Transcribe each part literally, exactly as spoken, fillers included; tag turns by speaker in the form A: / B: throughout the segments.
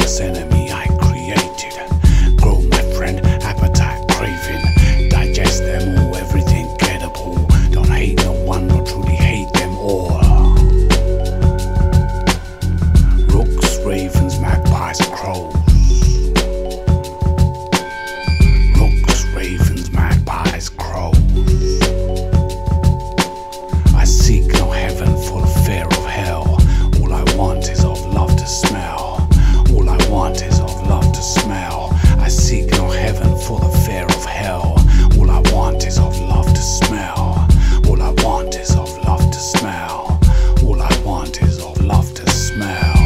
A: worst enemy I created. Grow, my friend, appetite, craving. Digest them all, everything gettable. Don't hate no one, nor truly hate them all. Rooks, ravens, magpies, crows. Rooks, ravens, magpies, crows. I seek no heaven for the fear of hell. All I want is of love to smell. All I want is of love to smell. I seek no heaven for the fear of hell. All I want is of love to smell. All I want is of love to smell. All I want is of love to smell.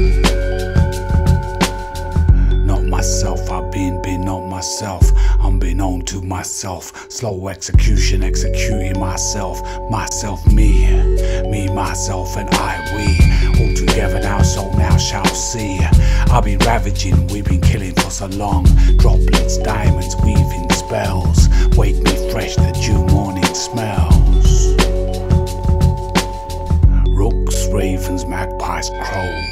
A: Not myself, I've been, been not myself. Unbeknown to myself. Slow execution, executing myself. Myself, me. Me, myself, and I, we. All together now, so now shall see. I'll be ravaging, we've been killing for so long. Droplets, diamonds, weaving spells. Wake me fresh, the dew morning smells. Rooks, ravens, magpies, crows.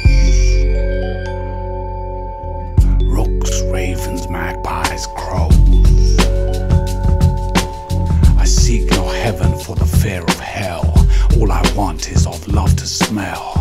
A: Rooks, ravens, magpies, crows. I seek no heaven for the fear of hell. All I want is of love to smell.